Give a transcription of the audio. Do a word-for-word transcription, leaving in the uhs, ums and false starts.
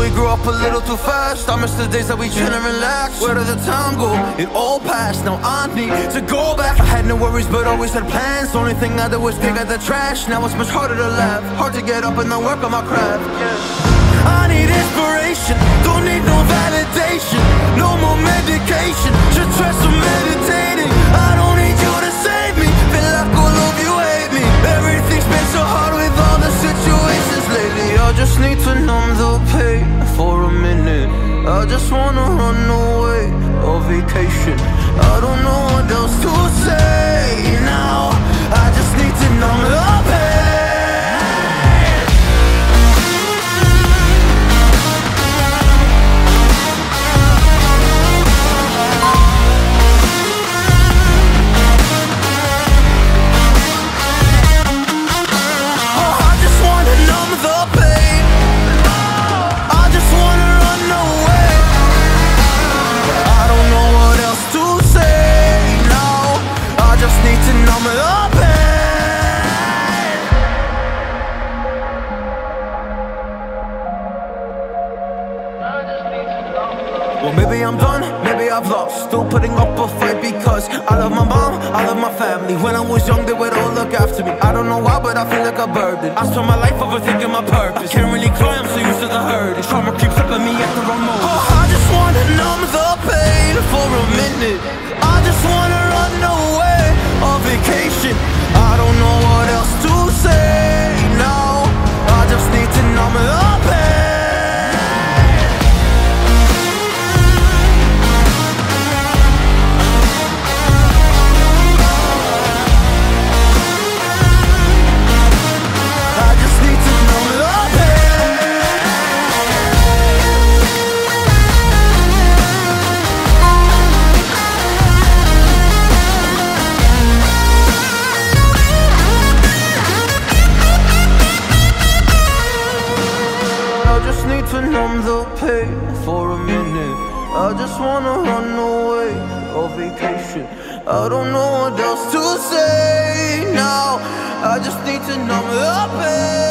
we grew up a little too fast. I miss the days that we chill and relax. Where did the time go? It all passed, now I need to go back. I had no worries but always had plans. The only thing I did was pick at the trash. Now it's much harder to laugh, hard to get up and then work on my craft. Yeah. I need inspiration, don't need no validation. No more medication, just try some meditating. I don't need you to save me, feel like all of you hate me. Everything's been so hard with all the situations lately. I just need to numb the pain for a minute. I just wanna run away on vacation. I don't know what else to say now. I just need to numb the pain. Well, maybe I'm done, maybe I've lost. Still putting up a fight because I love my mom, I love my family. When I was young, they would all look after me. I don't know why, but I feel like a burden. I spend my life overthinking my purpose. Can't really cry, I'm so used to the hurt. Trauma keeps flipping me at the wrong moment. Oh, I just wanna numb the pain for a minute. I just wanna run away on vacation. I don't know what else to say now. I just need to numb the pain. To numb the pain for a minute. I just wanna run away on vacation. I don't know what else to say now. I just need to numb the pain.